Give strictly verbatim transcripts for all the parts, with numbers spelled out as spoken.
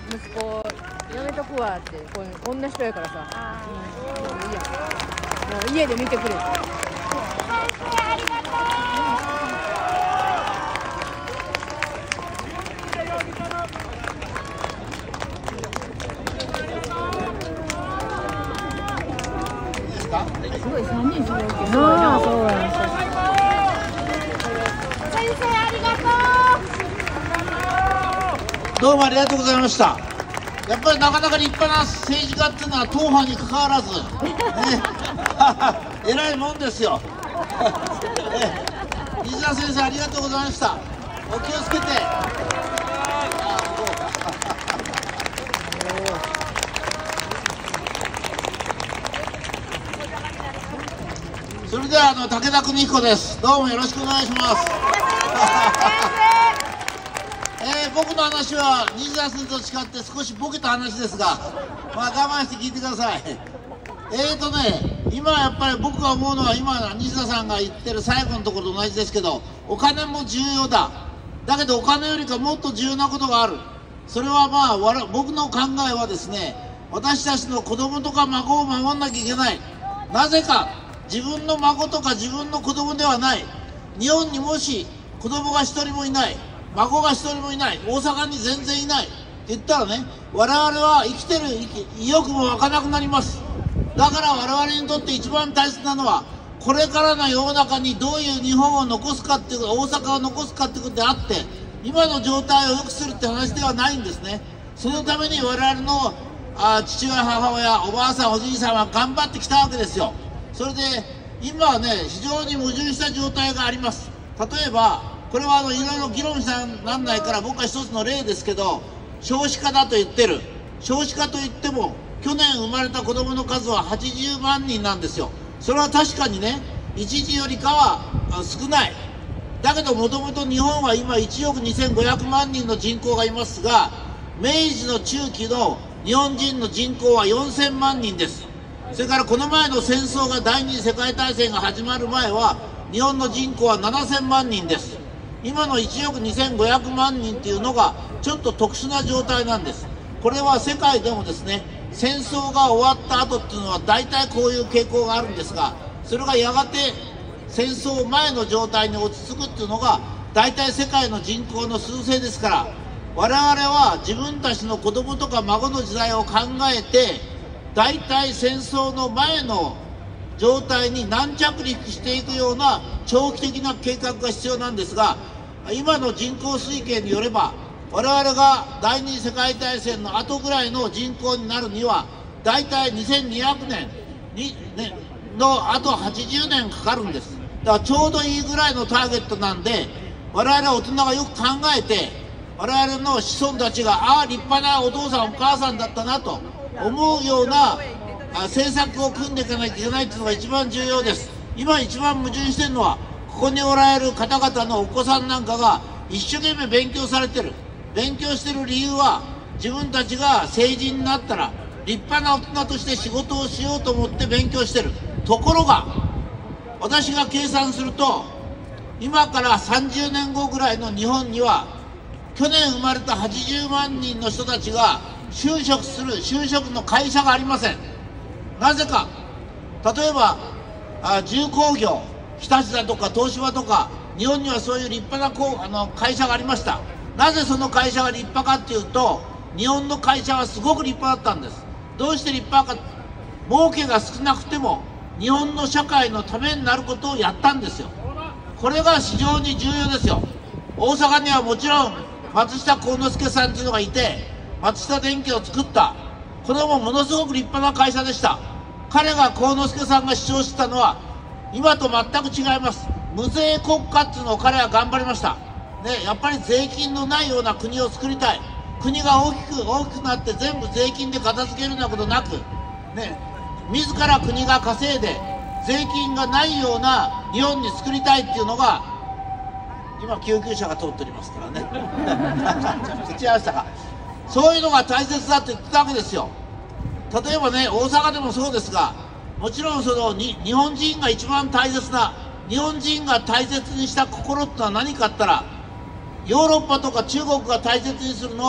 息子やめとくわってこうこんな人やからさ、うん、もういいや、もう家で見てくれって。 先生ありがとすごいさんにん揃うってすごいな。そうなんですよ。 先生ありがとう。 どうもありがとうございました。やっぱりなかなか立派な政治家っていうのは党派にかかわらず、ね、偉いもんですよ。西田先生ありがとうございました。お気をつけて。それではあの武田邦彦です。どうもよろしくお願いします。えー、僕の話は西田先生と違って少しボケた話ですが、まあ我慢して聞いてください。えーとね、今やっぱり僕が思うのは今西田さんが言ってる最後のところと同じですけど、お金も重要だ。だけどお金よりかもっと重要なことがある。それはまあわら僕の考えはですね、私たちの子供とか孫を守んなきゃいけない。なぜか自分の孫とか自分の子供ではない。日本にもし子供が一人もいない、孫が一人もいない、大阪に全然いないって言ったらね、我々は生きてる意欲も湧かなくなります。だから我々にとって一番大切なのは、これからの世の中にどういう日本を残すかっていう、大阪を残すかっていうことであって、今の状態を良くするって話ではないんですね。そのために我々のあ父親、母親、おばあさん、おじいさんは頑張ってきたわけですよ。それで今はね、非常に矛盾した状態があります。例えばこれはあのいろいろ議論しなんないから僕は一つの例ですけど、少子化だと言ってる。少子化といっても去年生まれた子どもの数ははちじゅうまんにんなんですよ。それは確かにね、一時よりかは少ない。だけどもともと日本は今いちおくにせんごひゃくまんにんの人口がいますが、明治の中期の日本人の人口はよんせんまんにんです。それからこの前の戦争が第二次世界大戦が始まる前は日本の人口はななせんまんにんです。今のいちおくにせんごひゃくまんにんっていうのがちょっと特殊な状態なんです。これは世界でもですね、戦争が終わった後っていうのは大体こういう傾向があるんですが、それがやがて戦争前の状態に落ち着くっていうのが大体世界の人口の趨勢ですから、我々は自分たちの子供とか孫の時代を考えて、大体戦争の前の状態に軟着陸していくような長期的な計画が必要なんですが、今の人口推計によれば我々が第二次世界大戦の後ぐらいの人口になるには大体にせんにひゃくねんに、ね、のあとはちじゅうねんかかるんです。だからちょうどいいぐらいのターゲットなんで、我々大人がよく考えて、我々の子孫たちがああ立派なお父さんお母さんだったなと思うような政策を組んでいかなきゃいけないというのが一番重要です。今一番矛盾しているのは、ここにおられる方々のお子さんなんかが一生懸命勉強されてる。勉強してる理由は、自分たちが成人になったら立派な大人として仕事をしようと思って勉強してる。ところが私が計算すると、今からさんじゅうねんごぐらいの日本には去年生まれたはちじゅうまんにんの人たちが就職する就職の会社がありません。なぜか、例えばあ重工業、日立だとか東芝とか、日本にはそういう立派なこうあの会社がありました。なぜその会社が立派かっていうと、日本の会社はすごく立派だったんです。どうして立派か、儲けが少なくても日本の社会のためになることをやったんですよ。これが非常に重要ですよ。大阪にはもちろん松下幸之助さんっていうのがいて、松下電器を作った。これもものすごく立派な会社でした。彼が幸之助さんが主張してたのは今と全く違います。無税国家っていうのを彼は頑張りました、ね、やっぱり税金のないような国を作りたい。国が大きく大きくなって全部税金で片付けるようなことなく、ね、自ら国が稼いで税金がないような日本に作りたいっていうのが、今救急車が通っておりますからね違いましたか。そういうのが大切だって言ってたわけですよ。例えばね、大阪でもそうですが、もちろんそのに日本人が一番大切な、日本人が大切にした心ってのは何かあったら、ヨーロッパとか中国が大切にするのは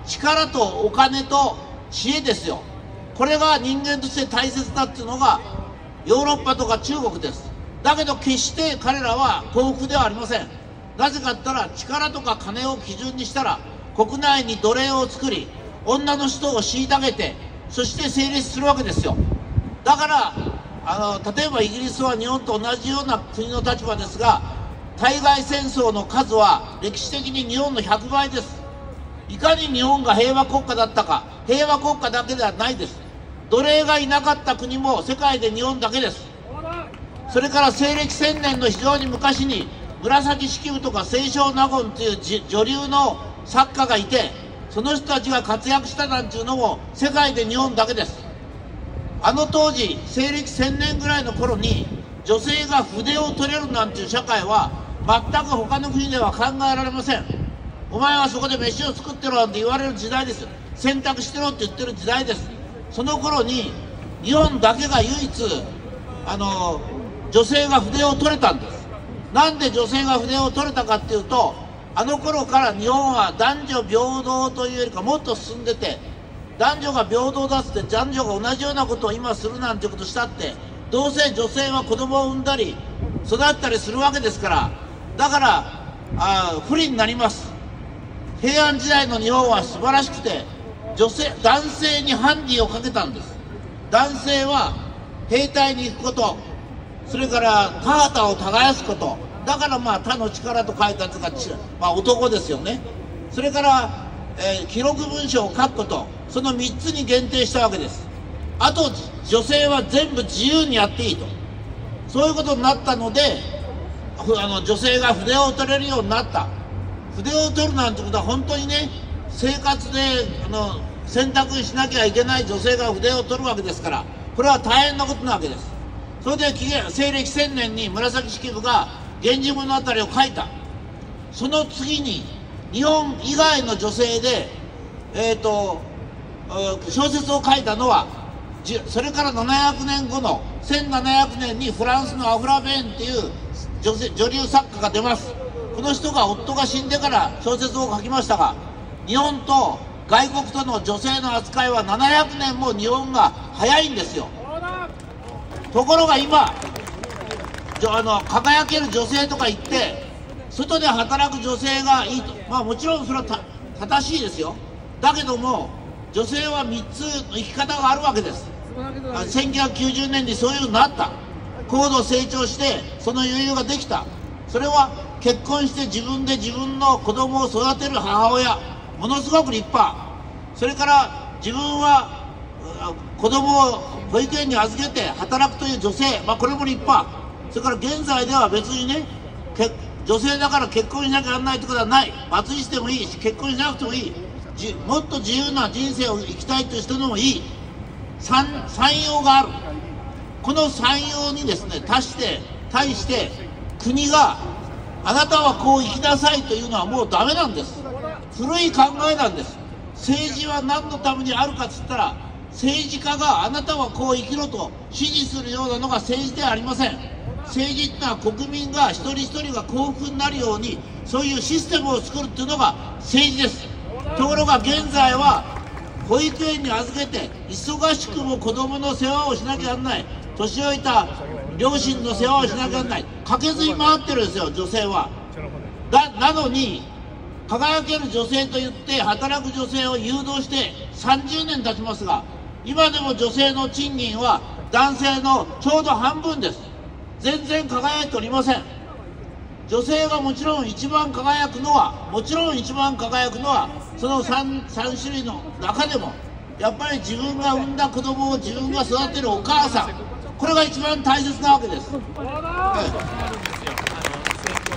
力とお金と知恵ですよ。これが人間として大切だっていうのがヨーロッパとか中国です。だけど決して彼らは幸福ではありません。なぜかって言ったら、力とか金を基準にしたら国内に奴隷を作り、女の人を虐げて、そして成立するわけですよ。だからあの例えばイギリスは日本と同じような国の立場ですが、対外戦争の数は歴史的に日本のひゃくばいです。いかに日本が平和国家だったか、平和国家だけではないです。奴隷がいなかった国も世界で日本だけです。それから西暦せんねんの非常に昔に紫式部とか清少納言という女流の作家がいて、その人たちが活躍したなんていうのも世界で日本だけです。あの当時西暦せんねんぐらいの頃に女性が筆を取れるなんていう社会は全く他の国では考えられません。お前はそこで飯を作ってろなんて言われる時代です。選択してろって言ってる時代です。その頃に日本だけが唯一あの女性が筆を取れたんです。なんで女性が筆を取れたかっていうと、あの頃から日本は男女平等というよりかもっと進んでて、男女が平等だっつって男女が同じようなことを今するなんてことしたって、どうせ女性は子供を産んだり育ったりするわけですから、だからあ不利になります。平安時代の日本は素晴らしくて、女性男性にハンディをかけたんです。男性は兵隊に行くこと、それから田畑を耕すこと、だからまあ他の力と書いたやつが、まあ、男ですよね。それから、えー、記録文書を書くこと、そのみっつに限定したわけです。あと女性は全部自由にやっていいと、そういうことになったので、あの女性が筆を取れるようになった。筆を取るなんてことは本当にね、生活であの選択しなきゃいけない女性が筆を取るわけですから、これは大変なことなわけです。それで西暦せんねんに紫式部が「源氏物語」を書いた。その次に日本以外の女性で、えーと小説を書いたのは、それからななひゃくねんごのせんななひゃくねんにフランスのアフラベーンっていう女性女流作家が出ます。この人が夫が死んでから小説を書きましたが、日本と外国との女性の扱いはななひゃくねんも日本が早いんですよ。ところが今あの輝ける女性とか言って外で働く女性がいいと、まあもちろんそれはた正しいですよ。だけども女性はみっつの生き方があるわけです。せんきゅうひゃくきゅうじゅうねんにそういうふうになった。高度成長してその余裕ができた。それは結婚して自分で自分の子供を育てる母親、ものすごく立派。それから自分は子供を保育園に預けて働くという女性、まあ、これも立派。それから現在では別にね、女性だから結婚しなきゃならないということはない。バツイチしてもいいし、結婚しなくてもいい、もっと自由な人生を生きたいという人でもいい。三様がある。この三様にですね対して対して国があなたはこう生きなさいというのはもうダメなんです。古い考えなんです。政治は何のためにあるかっつったら、政治家があなたはこう生きろと指示するようなのが政治ではありません。政治っていうのは国民が一人一人が幸福になるようにそういうシステムを作るっていうのが政治です。ところが現在は保育園に預けて忙しくも子どもの世話をしなきゃならない、年老いた両親の世話をしなきゃならない、駆けずり回ってるんですよ女性は。だなのに輝ける女性といって働く女性を誘導してさんじゅうねん経ちますが、今でも女性の賃金は男性のちょうど半分です。全然輝いておりません。女性がもちろん一番輝くのはもちろん一番輝くのはその 3, 3種類の中でもやっぱり自分が産んだ子供を自分が育てるお母さん、これが一番大切なわけです。はい、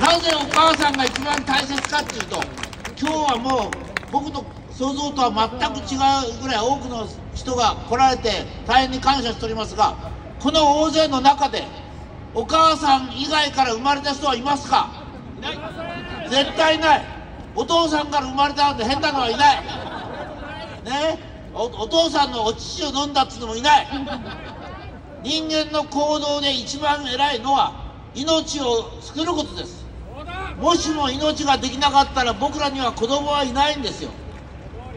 なぜお母さんが一番大切かっていうと、今日はもう僕の想像とは全く違うぐらい多くの人が来られて大変に感謝しておりますが、この大勢の中でお母さん以外から生まれた人はいますか？絶対いない。お父さんから生まれたなんて変なのはいないね。 お, お父さんのお乳を飲んだっつうのもいない。人間の行動で一番偉いのは命を作ることです。もしも命ができなかったら僕らには子供はいないんですよ。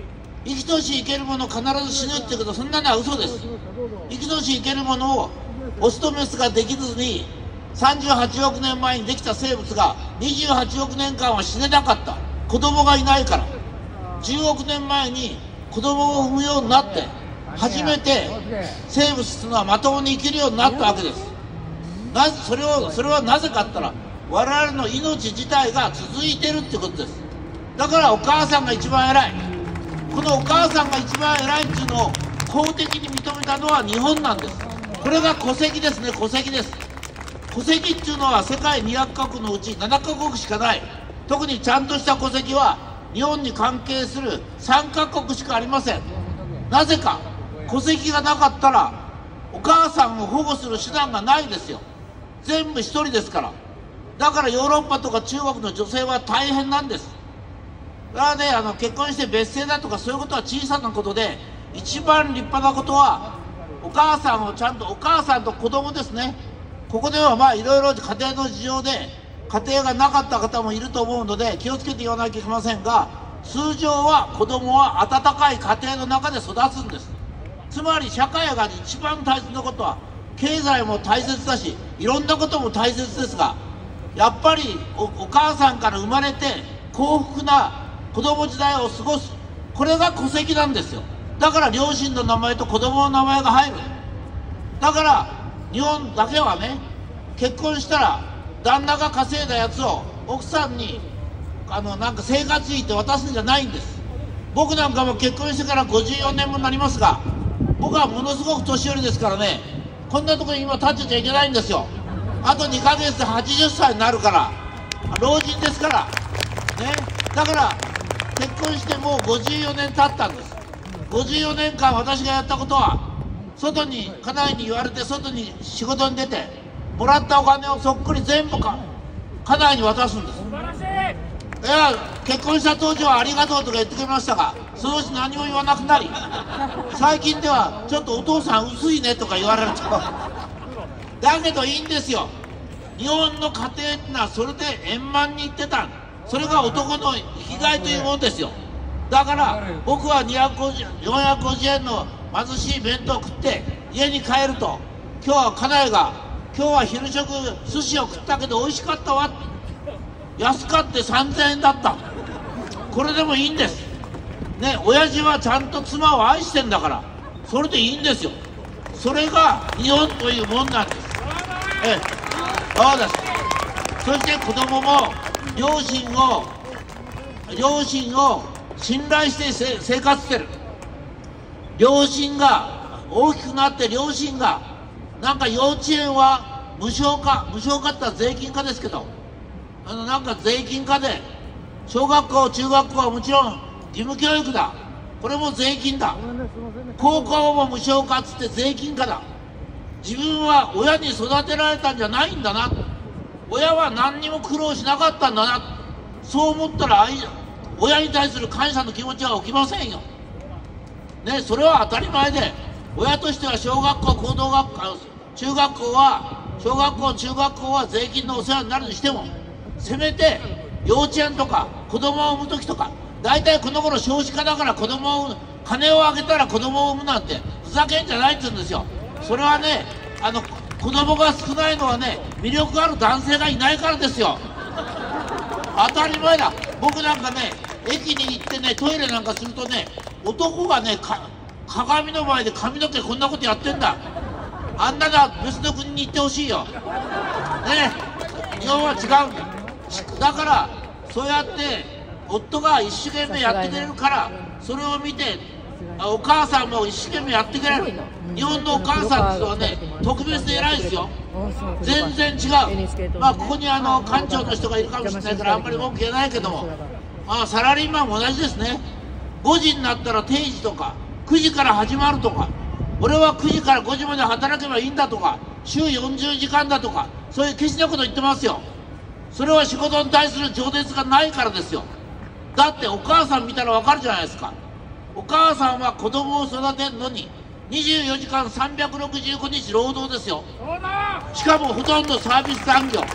生きとし生けるもの必ず死ぬっていうけど、そんなのは嘘です。生きとし生けるものをオスとメスができずにさんじゅうはちおくねんまえにできた生物がにじゅうはちおくねんかんは死ねなかった。子供がいないから。じゅうおくねんまえに子供を産むようになって初めて生物っていうのはまともに生きるようになったわけです。なぜそれをそれはなぜかって言ったら、我々の命自体が続いてるってことです。だからお母さんが一番偉い。このお母さんが一番偉いっていうのを公的に認めたのは日本なんです。これが戸籍ですね。戸籍です。戸籍っていうのは世界にひゃくかこくのうちななかこくしかない。特にちゃんとした戸籍は日本に関係するさんかこくしかありません。なぜか戸籍がなかったらお母さんを保護する手段がないですよ。全部一人ですから。だからヨーロッパとか中国の女性は大変なんです。だからね、あの結婚して別姓だとかそういうことは小さなことで、一番立派なことはお母さんをちゃんと、お母さんと子供ですね。ここではまあいろいろ家庭の事情で家庭がなかった方もいると思うので気をつけて言わなきゃいけませんが、通常は子供は温かい家庭の中で育つんです。つまり社会が一番大切なことは経済も大切だし、いろんなことも大切ですが、やっぱり お, お母さんから生まれて幸福な子供時代を過ごす、これが戸籍なんですよ。だから両親の名前と子供の名前が入る。だから日本だけはね、結婚したら旦那が稼いだやつを奥さんにあのなんか生活費って渡すんじゃないんです。僕なんかも結婚してからごじゅうよねんもなりますが、僕はものすごく年寄りですからね、こんなところに今立ってちゃいけないんですよ。あとにかげつではちじゅっさいになるから、老人ですからね。だから結婚してもうごじゅうよねん経ったんです。ごじゅうよねんかん私がやったことは、外に家内に言われて外に仕事に出てもらったお金をそっくり全部か家内に渡すんです。いや、結婚した当時はありがとうとか言ってくれましたが、そのうち何も言わなくなり、最近ではちょっとお父さん薄いねとか言われるとだけどいいんですよ。日本の家庭ってのはそれで円満にいってた。それが男の生きがいというものですよ。だから僕はにひゃくごじゅう、よんひゃくごじゅうえんの貧しい弁当を食って家に帰ると、今日は家内が今日は昼食寿司を食ったけど美味しかったわ、安かってさんぜんえんだった、これでもいいんですね。親父はちゃんと妻を愛してんだからそれでいいんですよ。それが日本というもんなんです。ええ、そうです。そして子供も両親を両親を信頼して生活してる。両親が大きくなって両親がなんか幼稚園は無償化、無償化って言ったら税金化ですけど、あのなんか税金化で小学校中学校はもちろん義務教育だ、これも税金だ。高校も無償化っつって税金化だ。自分は親に育てられたんじゃないんだな、親は何にも苦労しなかったんだな、そう思ったら親に対する感謝の気持ちは起きませんよね。それは当たり前で、親としては小学校高等学校中学校は小学校中学校は税金のお世話になるにしても、せめて幼稚園とか子供を産む時とか、大体この頃少子化だから子供を産む、金をあげたら子供を産むなんてふざけんじゃないって言うんですよ。それはね、あの子供が少ないのはね、魅力ある男性がいないからですよ。当たり前だ。僕なんかね、駅に行ってねトイレなんかするとね、男がねか鏡の前で髪の毛こんなことやってんだ。あんなのは別の国に行ってほしいよね。日本は違うんだ。だからそうやって夫が一生懸命やってくれるから、それを見てお母さんも一生懸命やってくれる。日本のお母さんっていうのはね、特別で偉いですよ。全然違う。まあここにあの館長の人がいるかもしれないからあんまり文句言えないけども、まあサラリーマンも同じですね。ごじになったら定時とかくじから始まるとか、俺はくじからごじまで働けばいいんだとか、週よんじゅうじかんだとか、そういうケチなこと言ってますよ。それは仕事に対する情熱がないからですよ。だってお母さん見たらわかるじゃないですか。お母さんは子供を育てるのににじゅうよじかんさんびゃくろくじゅうごにち労働ですよ。しかもほとんどサービス産業。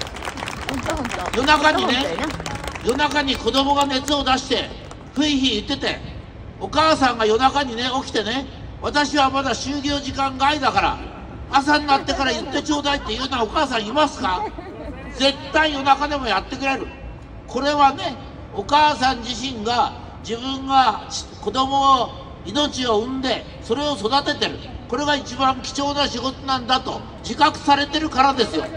夜中にね、夜中に子供が熱を出してふいひい言ってて、 お母さんが夜中にね起きてね、私はまだ就業時間外だから朝になってから言ってちょうだいって言うのはお母さんいますか？絶対夜中でもやってくれる。これはね、お母さん自身が自分が子供を命を産んでそれを育ててる、これが一番貴重な仕事なんだと自覚されてるからですよ。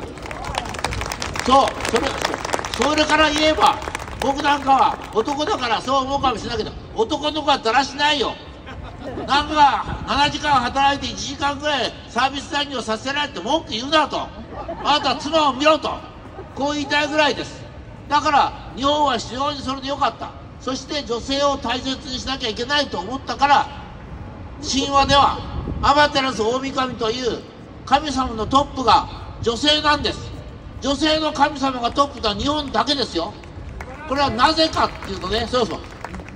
そう、それそれから言えば僕なんかは男だからそう思うかもしれないけど、男の子はだらしないよ。なんかななじかん働いていちじかんぐらいサービス残業させられて文句言うなと、あなたは妻を見ろと、こう言いたいぐらいです。だから日本は非常にそれでよかった。そして女性を大切にしなきゃいけないと思ったから、神話ではアマテラス大神という神様のトップが女性なんです。女性の神様がトップとは日本だけですよ。これはなぜかっていうとね、そうそう、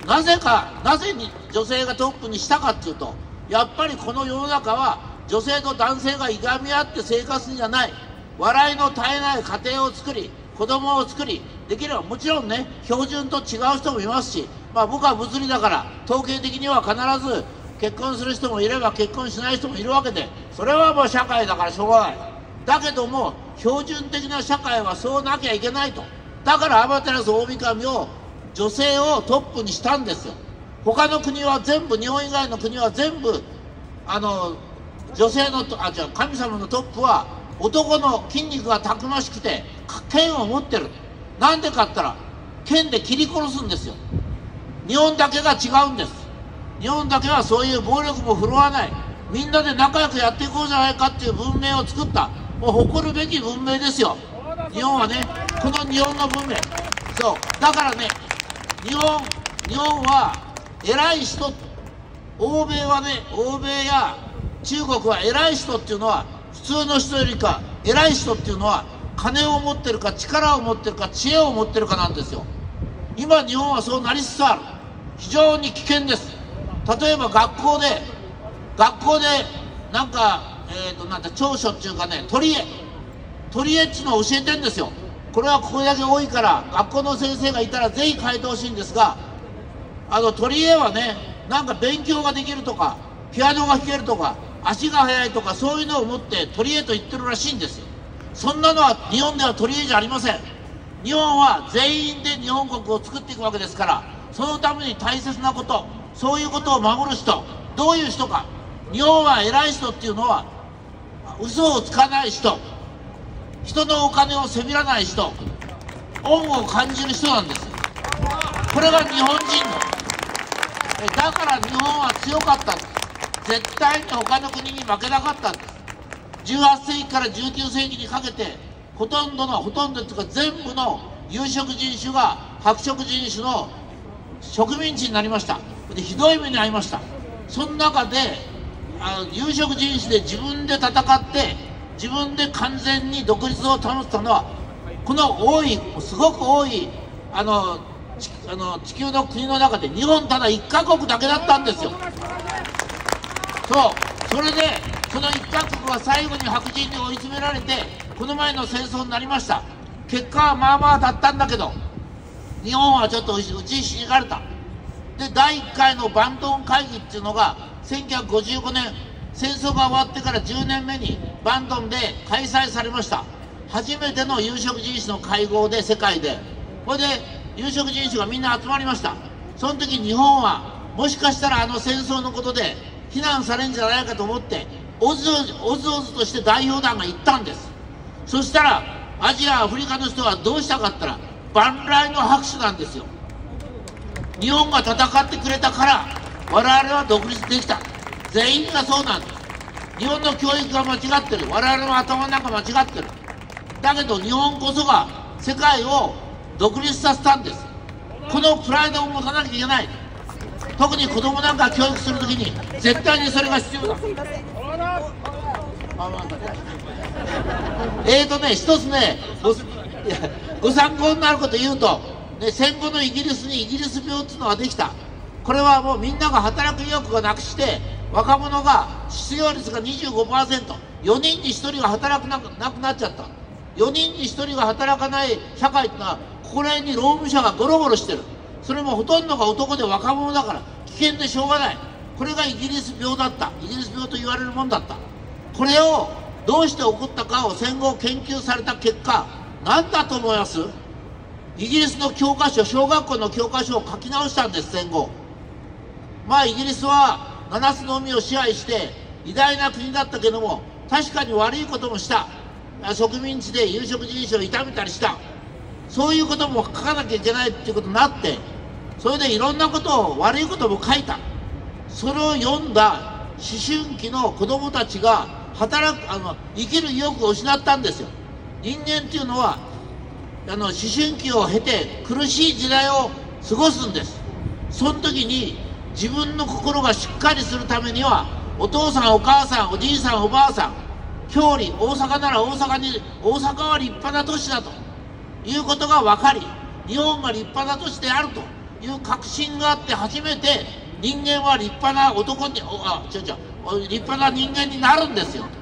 なぜか、なぜに女性がトップにしたかっていうと、やっぱりこの世の中は女性と男性がいがみ合って生活するんじゃない、笑いの絶えない家庭を作り、子供を作り、できればもちろんね、標準と違う人もいますし、まあ、僕は物理だから統計的には必ず結婚する人もいれば結婚しない人もいるわけで、それはもう社会だからしょうがない。だけども標準的な社会はそうなきゃいけないと。だからアマテラス大神を女性をトップにしたんですよ。他の国は全部、日本以外の国は全部あの女性のあじゃ神様のトップは男の筋肉がたくましくて剣を持ってる。なんでかって言ったら剣で切り殺すんですよ。日本だけが違うんです。日本だけはそういう暴力も振るわない、みんなで仲良くやっていこうじゃないかっていう文明を作った、もう誇るべき文明ですよ日本はね。この日本の文明、そうだからね、日本日本は偉い人、欧米はね、欧米や中国は偉い人っていうのは普通の人よりか、偉い人っていうのは金を持ってるか力を持ってるか知恵を持ってるかなんですよ。今日本はそうなりつつある。非常に危険です。例えば学校で学校でなんか、えー、となんて長所っていうかね、取り柄取り柄っていうのを教えてるんですよ。これはこれだけ多いから学校の先生がいたらぜひ変えてほしいんですが、あの取り柄はね、なんか勉強ができるとかピアノが弾けるとか足が速いとかそういうのを持って取り柄と言ってるらしいんですよ。そんなのは日本では取り柄じゃありません。日本は全員で日本国を作っていくわけですから、そのために大切なこと、そういうことを守る人、どういう人か。日本は偉い人っていうのは嘘をつかない人、人のお金をせびらない人、恩を感じる人なんです。これが日本人のえだから日本は強かったんです。絶対に他の国に負けなかったんです。じゅうはっせいきからじゅうきゅうせいきにかけてほとんどのほとんどっていうか全部の有色人種が白色人種の植民地になりました。でひどい目に遭いました。その中であの有色人種で自分で戦って自分で完全に独立を保ったのはこの多いすごく多いあのちあの地球の国の中で日本ただいっかこくだけだったんですよ。そうそれでそのいっかこくは最後に白人に追い詰められてこの前の戦争になりました。結果はまあまあだったんだけど日本はちょっと打ちひしがれた。でだいいっかいのバンドン会議っていうのがせんきゅうひゃくごじゅうごねん戦争が終わってからじゅうねんめにバンドンで開催されました。初めての有色人種の会合で世界で、これで有色人種がみんな集まりました。その時日本はもしかしたらあの戦争のことで非難されるんじゃないかと思っておずおずおずとして代表団が行ったんです。そしたらアジアアフリカの人はどうしたかったら万来の拍手なんですよ。日本が戦ってくれたから我々は独立できた。全員がそうなんです。日本の教育が間違ってる。我々の頭の中間違ってる。だけど日本こそが世界を独立させたんです。このプライドを持たなきゃいけない。特に子供なんか教育するときに絶対にそれが必要だ。えーとね一つね ご, いやご参考になること言うと、ね、戦後のイギリスにイギリス病っていうのができた。これはもうみんなが働く意欲がなくして若者が失業率が にじゅうごパーセント、よにんにひとりが働くなくなくなっちゃった。よにんにひとりが働かない社会っていうのはここら辺に労務者がゴロゴロしてる。それもほとんどが男で若者だから危危険でしょうがない。これがイギリス病だった。イギリス病と言われるもんだった。これをどうして起こったかを戦後研究された結果、何だと思います？イギリスの教科書、小学校の教科書を書き直したんです、戦後。まあイギリスは七つの海を支配して偉大な国だったけども、確かに悪いこともした。植民地で有色人種を痛めたりした。そういうことも書かなきゃいけないっていうことになって、それでいろんなことを、悪いことも書いた。それを読んだ思春期の子供たちが働く、あの生きる意欲を失ったんですよ。人間っていうのはあの思春期を経て苦しい時代を過ごすんです。その時に自分の心がしっかりするためには、お父さんお母さんおじいさんおばあさん、郷里、大阪なら大阪に、大阪は立派な都市だということが分かり、日本が立派な都市であるという確信があって初めて、人間は立派な男に、あ、違う違う、立派な人間になるんですよ。ね、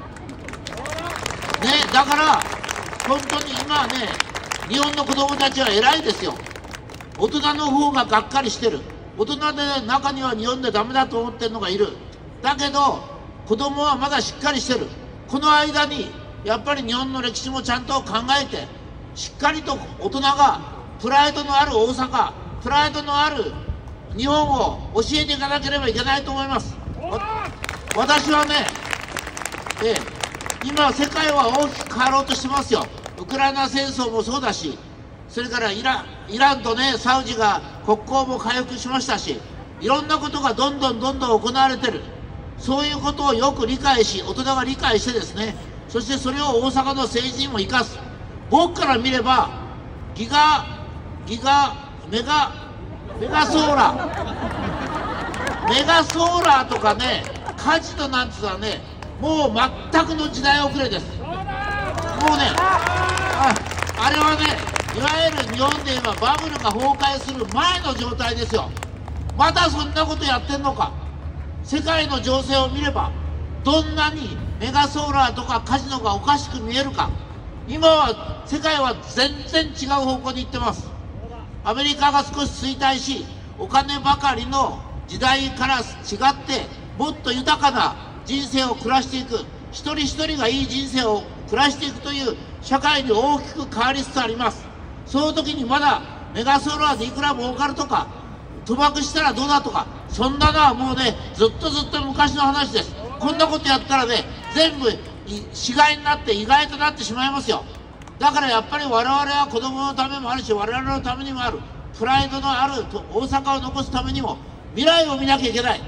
だから本当に今はね、日本の子供たちは偉いですよ。大人の方ががっかりしてる。大人で中には日本でダメだと思ってるのがいる。だけど子供はまだしっかりしてる。この間にやっぱり日本の歴史もちゃんと考えて、しっかりと大人がプライドのある大阪、プライドのある日本を教えていかなければいけないと思います。私はね、ええ、今世界は大きく変わろうとしてますよ。ウクライナ戦争もそうだし、それからイライランとね、サウジが国交も回復しましたし、いろんなことがどんどんどんどん行われてる。そういうことをよく理解し、大人が理解してですね、そしてそれを大阪の政治にも生かす。僕から見ればギガギガメガメガソーラーメガソーラーとかね、カジノなんてのはね、もう全くの時代遅れです。もうね、あ、あれはね、いわゆる日本で言えばバブルが崩壊する前の状態ですよ。まだそんなことやってんのか。世界の情勢を見れば、どんなにメガソーラーとかカジノがおかしく見えるか。今は世界は全然違う方向に行ってます。アメリカが少し衰退し、お金ばかりの時代から違ってもっと豊かな人生を暮らしていく、一人一人がいい人生を暮らしていくという社会に大きく変わりつつあります。その時にまだメガソーラーでいくら儲かるとか、賭博したらどうだとか、そんなのはもうね、ずっとずっと昔の話です。こんなことやったらね、全部死骸になって意外となってしまいますよ。だからやっぱり我々は子供のためもあるし、我々のためにもある、プライドのある大阪を残すためにも未来を見なきゃいけない。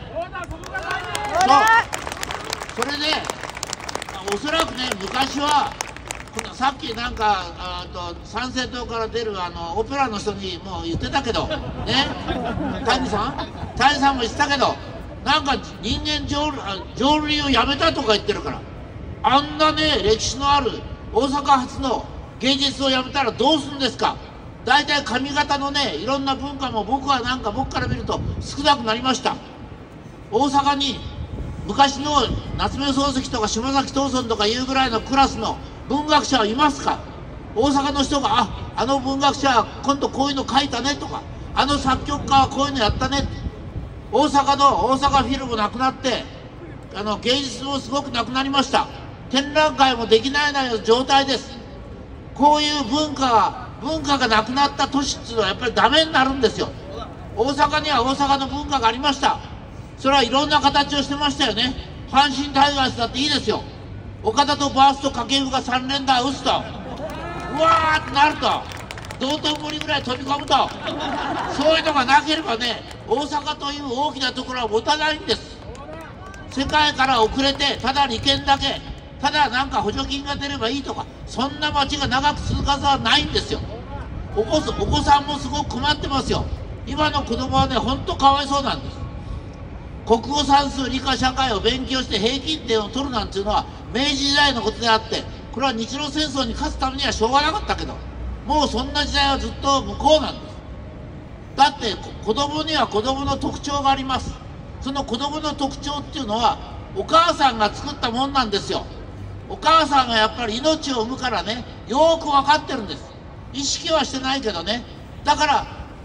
そうそれでおそらくね、昔はさっきなんかあと参政党から出るあのオペラの人にもう言ってたけどね、谷さん谷さんも言ってたけど、なんか人間浄瑠璃をやめたとか言ってるから、あんなね歴史のある大阪発の芸術をやめたらどうするんですか。大体髪型のね、いろんな文化も僕はなんか僕から見ると少なくなりました。大阪に昔の夏目漱石とか島崎藤村とかいうぐらいのクラスの文学者はいますか。大阪の人が、あ、あの文学者は今度こういうの書いたねとか、あの作曲家はこういうのやったね。大阪の大阪フィルムなくなって、あの芸術もすごくなくなりました。展覧会もできないような状態です。こういう文化が文化がなくなった都市っていうのはやっぱりダメになるんですよ。大阪には大阪の文化がありました。それはいろんな形をしてましたよね。阪神タイガースだっていいですよ。岡田とバースト掛布がさん連打打つと、うわーってなると、道頓堀ぐらい飛び込むと、そういうのがなければね、大阪という大きなところは持たないんです。世界から遅れて、ただ利権だけ、ただなんか補助金が出ればいいとか、そんな街が長く続かずはないんですよ。お子、お子さんもすごく困ってますよ。今の子供はね、ほんとかわいそうなんです。国語算数理科社会を勉強して平均点を取るなんていうのは明治時代のことであって、これは日露戦争に勝つためにはしょうがなかったけど、もうそんな時代はずっと向こうなんです。だって子供には子供の特徴があります。その子供の特徴っていうのはお母さんが作ったもんなんですよ。お母さんがやっぱり命を産むからね、よーく分かってるんです。意識はしてないけどね。だから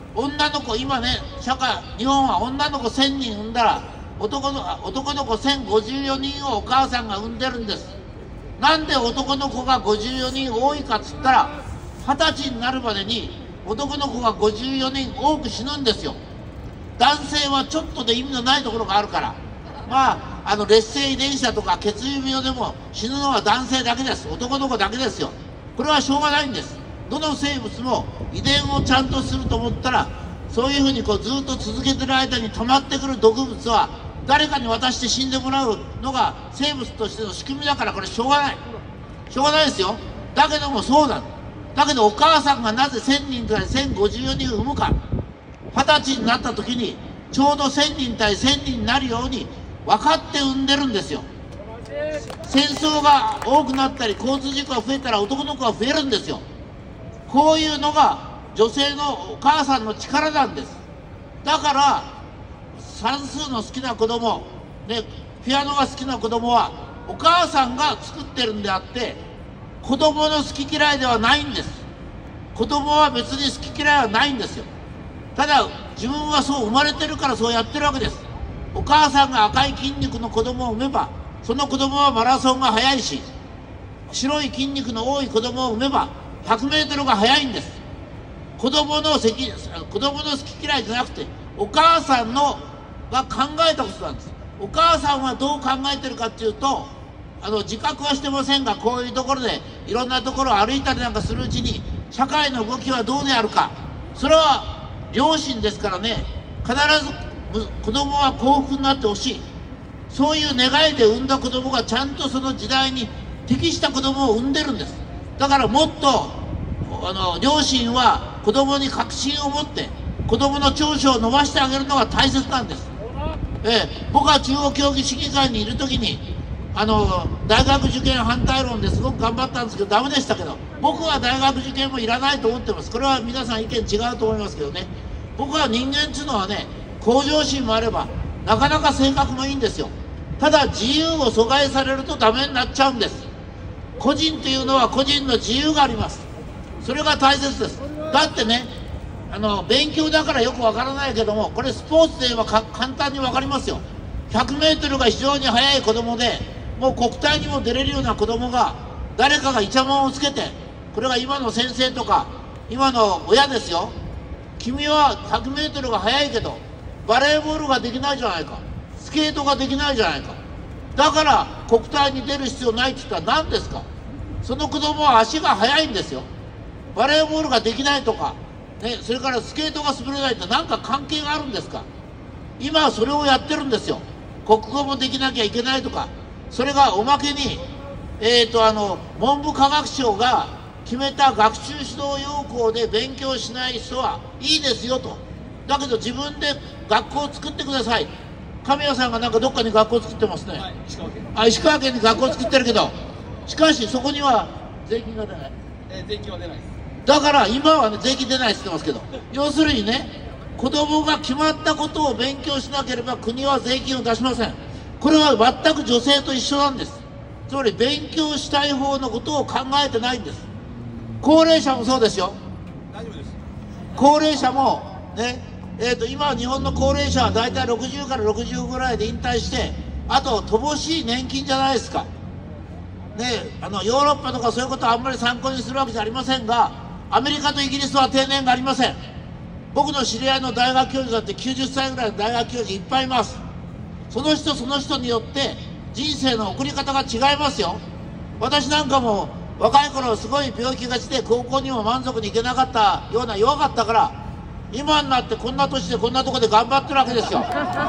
女の子、今ね、社会、日本は女の子せんにん産んだら、男の男の子せんごじゅうよにんをお母さんが産んでるんです。なんで男の子がごじゅうよにん多いかっつったら、はたちになるまでに男の子がごじゅうよにん多く死ぬんですよ。男性はちょっとで意味のないところがあるから、まあ、あの劣性遺伝子だとか血液病でも死ぬのは男性だけです。男の子だけですよ。これはしょうがないんです。どの生物も遺伝をちゃんとすると思ったら、そういうふうにこうずっと続けてる間に溜まってくる毒物は誰かに渡して死んでもらうのが生物としての仕組みだから、これしょうがないしょうがないですよ。だけどもそうだ。だけどお母さんがなぜせんにんからせんごじゅうよにん産むか、はたちになった時にちょうどせんにん対せんにんになるように分かって産んでるんですよ。戦争が多くなったり交通事故が増えたら男の子が増えるんですよ。こういうのが女性のお母さんの力なんです。だから算数の好きな子供、ね、ピアノが好きな子供はお母さんが作ってるんであって、子供の好き嫌いではないんです。子供は別に好き嫌いはないんですよ。ただ自分はそう生まれてるからそうやってるわけです。お母さんが赤い筋肉の子供を産めば、その子供はマラソンが速いし、白い筋肉の多い子供を産めばひゃくメートルが速いんです。子供の責子供の好き嫌いじゃなくて、お母さんのが考えたことなんです。お母さんはどう考えてるかっていうと、あの自覚はしてませんが、こういうところでいろんなところを歩いたりなんかするうちに社会の動きはどうであるか、それは両親ですからね。必ず子供は幸福になってほしい、そういう願いで産んだ子供がちゃんとその時代に適した子供を産んでるんです。だからもっとあの両親は子供に確信を持って子供の長所を伸ばしてあげるのが大切なんです。ええ、僕は中央競技審議会にいる時にあの大学受験反対論ですごく頑張ったんですけどダメでしたけど、僕は大学受験もいらないと思ってます。これは皆さん意見違うと思いますけどね。僕は人間っていうのはね、向上心もあればなかなか性格もいいんですよ。ただ自由を阻害されるとダメになっちゃうんです。個人というのは個人の自由があります。それが大切です。だってね、あの勉強だからよくわからないけども、これスポーツで言えば簡単にわかりますよ。ひゃくメートルが非常に速い子供で、もう国体にも出れるような子供が誰かがイチャモンをつけて、これが今の先生とか今の親ですよ。君はひゃくメートルが速いけどバレーボールができないじゃないか、スケートができないじゃないか、だから国体に出る必要ないって言ったら何ですか。その子供は足が速いんですよ。バレーボールができないとか、ね、それからスケートが滑れないって何か関係があるんですか。今はそれをやってるんですよ。国語もできなきゃいけないとか、それがおまけに、えーとあの文部科学省が決めた学習指導要項で勉強しない人はいいですよと。だけど自分で学校を作ってください。神谷さんがなんかどっかに学校を作ってますね、はい、石川県あ石川県に学校を作ってるけど、しかしそこには税金が出ない、 えー、税金は出ないです。 だから今はね税金出ないって言ってますけど、要するにね、子供が決まったことを勉強しなければ国は税金を出しません。これは全く女性と一緒なんです。つまり勉強したい方のことを考えてないんです。高齢者もそうですよ。 大丈夫です。 高齢者もね、えーと今日本の高齢者はだいたいろくじゅうからろくじゅうぐらいで引退して、あと乏しい年金じゃないですかね。あのヨーロッパとかそういうことはあんまり参考にするわけじゃありませんが、アメリカとイギリスは定年がありません。僕の知り合いの大学教授だってきゅうじゅっさいぐらいの大学教授いっぱいいます。その人その人によって人生の送り方が違いますよ。私なんかも若い頃すごい病気がちで高校にも満足に行けなかったような弱かったから、今になってこんな年でこんなとこで頑張ってるわけですよ。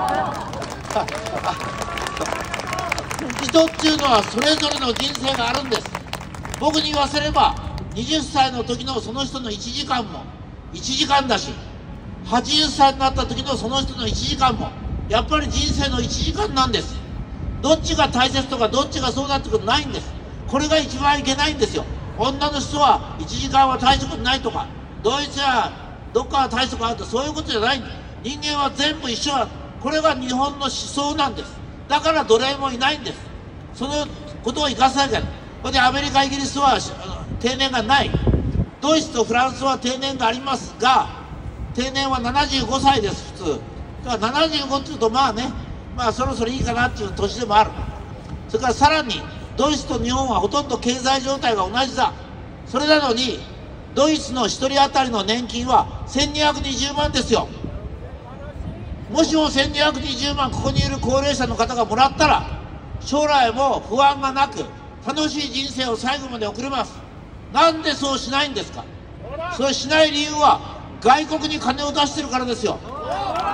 人っていうのはそれぞれの人生があるんです。僕に言わせればはたちの時のその人のいちじかんもいちじかんだし、はちじゅっさいになった時のその人のいちじかんもやっぱり人生のいちじかんなんです。どっちが大切とかどっちがそうだってことないんです。これが一番いけないんですよ。女の人はいちじかんは大したことないとか、ドイツやどっかは大したことあると、そういうことじゃないんです。人間は全部一緒だ。これが日本の思想なんです。だから奴隷もいないんです。そのことを生かさなきゃ。それでアメリカイギリスは定年がない。ドイツとフランスは定年がありますが、 定年はななじゅうごさいです、普通。だからななじゅうごっていうと、まあね、まあそろそろいいかなっていう年でもある。それからさらに、ドイツと日本はほとんど経済状態が同じだ。それなのに、ドイツのひとり当たりの年金はせんにひゃくにじゅうまんですよ。もしもせんにひゃくにじゅうまんここにいる高齢者の方がもらったら、将来も不安がなく楽しい人生を最後まで送れます。なんでそうしないんですか。そうしない理由は外国に金を出してるからですよ。うん、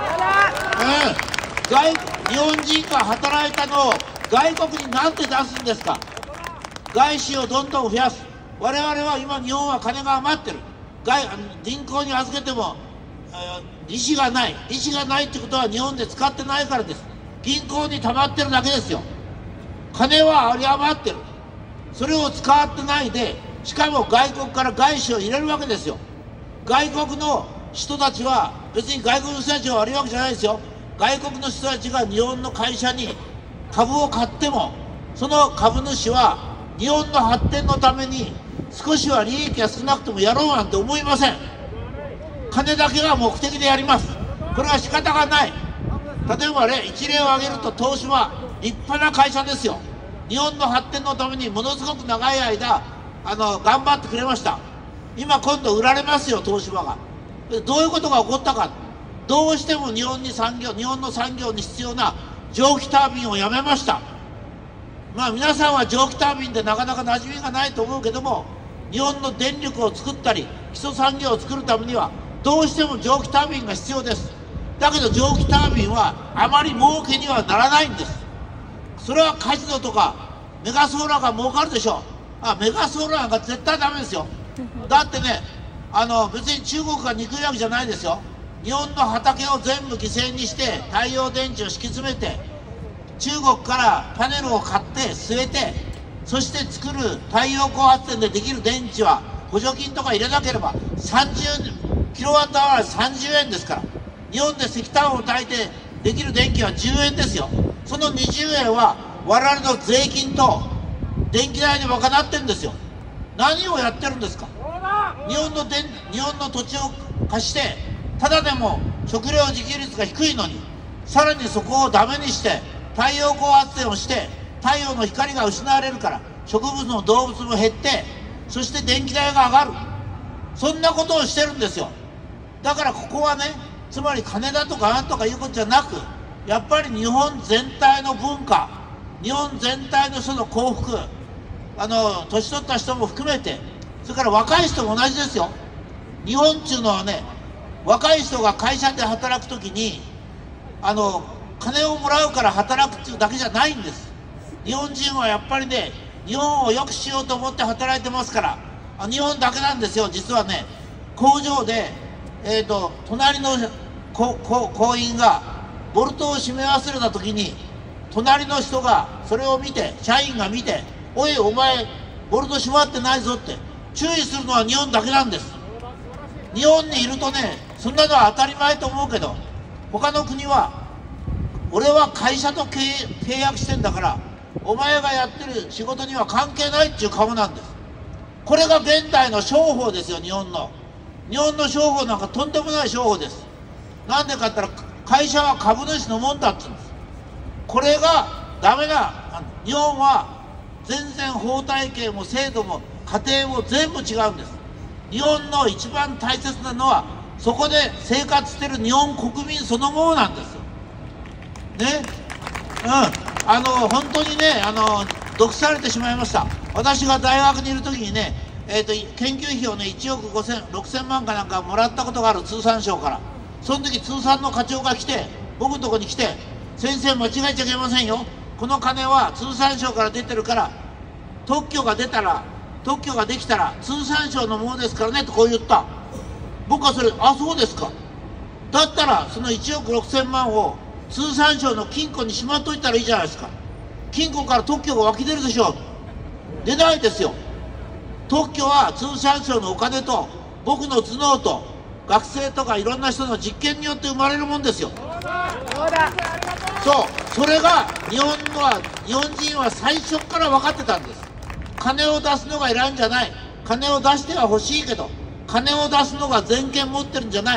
外日本人が働いたのを外国になんで出すんですか。外資をどんどん増やす。我々は今日本は金が余ってる。外銀行に預けても、えー、利子がない。利子がないってことは日本で使ってないからです。銀行に溜まってるだけですよ。金は有り余ってる。それを使ってないで、しかも外国から外資を入れるわけですよ。外国の人たちは別に外国の人たちは悪いわけじゃないですよ。外国の人たちが日本の会社に株を買っても、その株主は日本の発展のために少しは利益が少なくてもやろうなんて思いません。金だけが目的でやります。これは仕方がない。例えばね、一例を挙げると東芝、立派な会社ですよ。日本の発展のためにものすごく長い間あの頑張ってくれました。今今度売られますよ、東芝が。どういうことが起こったか。どうしても日本に産業日本の産業に必要な蒸気タービンをやめました。まあ皆さんは蒸気タービンでなかなか馴染みがないと思うけども、日本の電力を作ったり基礎産業を作るためにはどうしても蒸気タービンが必要です。だけど蒸気タービンはあまり儲けにはならないんです。それはカジノとかメガソーラーが儲かるでしょう。あ、メガソーラーが絶対ダメですよ。だってね、あの別に中国が憎いわけじゃないですよ。日本の畑を全部犠牲にして太陽電池を敷き詰めて、中国からパネルを買って据えて、そして作る太陽光発電でできる電池は補助金とか入れなければさんじゅうキロワットアワーさんじゅうえんですから。日本で石炭を焚いてできる電気はじゅうえんですよ。そのにじゅうえんは我々の税金と電気代に賄ってるんですよ。何をやってるんですか。日本の電日本の土地を貸して、ただでも食料自給率が低いのに、さらにそこをダメにして太陽光発電をして、太陽の光が失われるから植物も動物も減って、そして電気代が上がる。そんなことをしてるんですよ。だからここはね、つまり金だとかなんとかいうことじゃなく、やっぱり日本全体の文化、日本全体の人の幸福、あの年取った人も含めて、それから若い人も同じですよ。日本っていうのはね、若い人が会社で働くときにあの金をもらうから働くっていうだけじゃないんです。日本人はやっぱりね、日本を良くしようと思って働いてますから。あ、日本だけなんですよ。実はね、工場で、えーと、隣の工員がボルトを締め忘れた時に、隣の人がそれを見て、社員が見て、おいお前ボルト締まってないぞって注意するのは日本だけなんです。日本にいるとね、そんなのは当たり前と思うけど、他の国は俺は会社と契約してんだから、お前がやってる仕事には関係ないっていう顔なんです。これが現代の商法ですよ。日本の日本の商法なんかとんでもない商法です。なんでかって言ったら、会社は株主のもんだって言うんです。これがダメな日本は全然法体系も制度も家庭も全部違うんです。日本の一番大切なのは、そこで生活してる日本国民そのものなんですよ。ね、うん、あの本当にね、あの毒されてしまいました。私が大学にいる時にね、えー、と研究費をねいちおくごせんろくせんまんかなんかもらったことがある、通産省から。その時通産の課長が来て、僕のとこに来て、先生間違えちゃいけませんよ、この金は通産省から出てるから、特許が出たら特許ができたら通産省のものですからねとこう言った。僕はそれ、あ、そうですか、だったらそのいちおくろくせんまんを通産省の金庫にしまっといたらいいじゃないですか。金庫から特許が湧き出るでしょう。出ないですよ。特許は通産省のお金と僕の頭脳と学生とかいろんな人の実験によって生まれるもんですよ。そう、それが日本のは日本人は最初から分かってたんです。金を出すのが偉いんじゃない。金を出しては欲しいけど、金を出すのが全権持ってるんじゃない。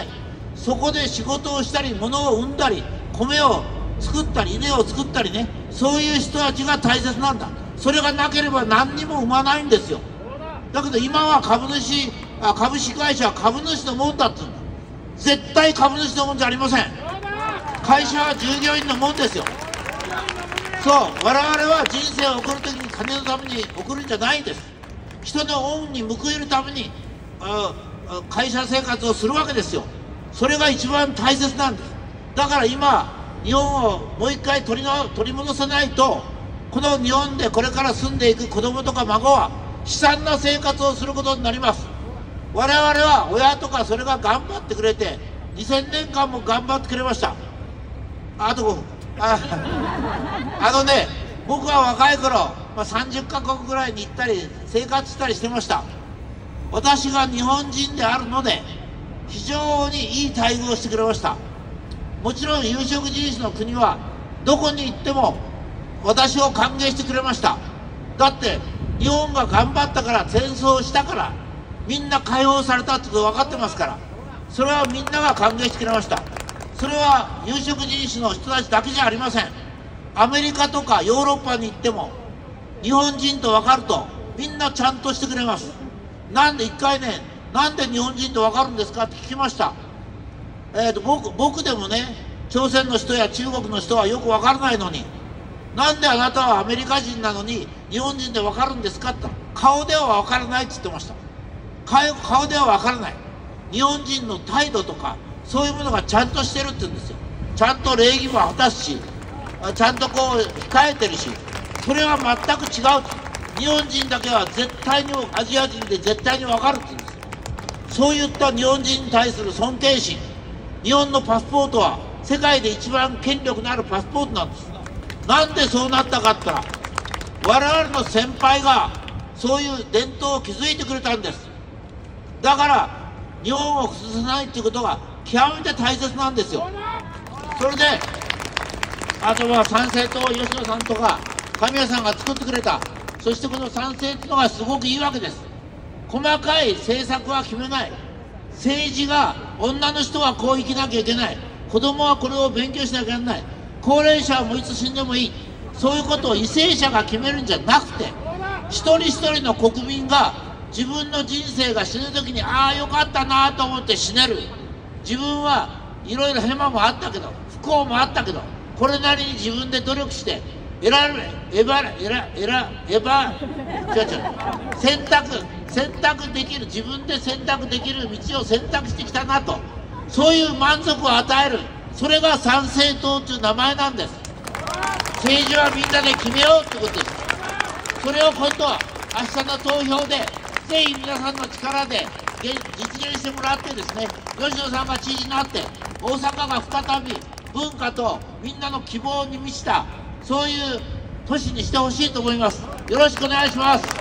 そこで仕事をしたり物を生んだり米を作ったり稲を作ったりね、そういう人たちが大切なんだ。それがなければ何にも生まないんですよ。だけど今は株主あ株式会社は株主のもんだって言うんだ。絶対株主のもんじゃありません。会社は従業員のもんですよ。そう、我々は人生を送るときに金のために送るんじゃないんです。人の恩に報いるためにああ会社生活をするわけですよ。それが一番大切なんです。だから今日本をもう一回取りの取り戻さないと、この日本でこれから住んでいく子供とか孫は悲惨な生活をすることになります。我々は親とかそれが頑張ってくれてにせんねんかんも頑張ってくれました。あとああのね、僕は若い頃、まあ、さんじゅっかこくぐらいに行ったり生活したりしてました。私が日本人であるので非常にいい待遇をしてくれました。もちろん有色人種の国はどこに行っても私を歓迎してくれました。だって日本が頑張ったから戦争したからみんな解放されたってこと分かってますから、それはみんなが歓迎してくれました。それは有色人種の人たちだけじゃありません。アメリカとかヨーロッパに行っても日本人と分かるとみんなちゃんとしてくれます。なんで一回ね、なんで日本人と分かるんですかって聞きました。えーと 僕, 僕でもね、朝鮮の人や中国の人はよく分からないのに、なんであなたはアメリカ人なのに日本人で分かるんですかって、顔では分からないって言ってました。顔では分からない。日本人の態度とかそういうものがちゃんとしてるって言うんですよ。ちゃんと礼儀も果たすし、ちゃんとこう控えてるし、それは全く違う。日本人だけは絶対にアジア人で絶対に分かるって言うんですよ。そういった日本人に対する尊敬心、日本のパスポートは世界で一番権力のあるパスポートなんです。なんでそうなったかって言ったら、我々の先輩がそういう伝統を築いてくれたんです。だから日本を崩さないっていうことが極めて大切なんですよ。それであとは参政党吉野さんとか神谷さんが作ってくれた、そしてこの参政っていうのがすごくいいわけです。細かい政策は決めない。政治が女の人はこう生きなきゃいけない、子供はこれを勉強しなきゃいけない、高齢者はもういつ死んでもいい、そういうことを為政者が決めるんじゃなくて、一人一人の国民が自分の人生が死ぬ時にああよかったなと思って死ねる。自分はいろいろヘマもあったけど不幸もあったけどこれなりに自分で努力して選べ選ば選選選ば違う違う選択選択できる、自分で選択できる道を選択してきたなと、そういう満足を与える、それが参政党という名前なんです。政治はみんなで決めようってことです。それを今度は明日の投票でぜひ皆さんの力で実現してもらってですね、吉野さんが知事になって大阪が再び文化とみんなの希望に満ちたそういう都市にしてほしいと思います。よろしくお願いします。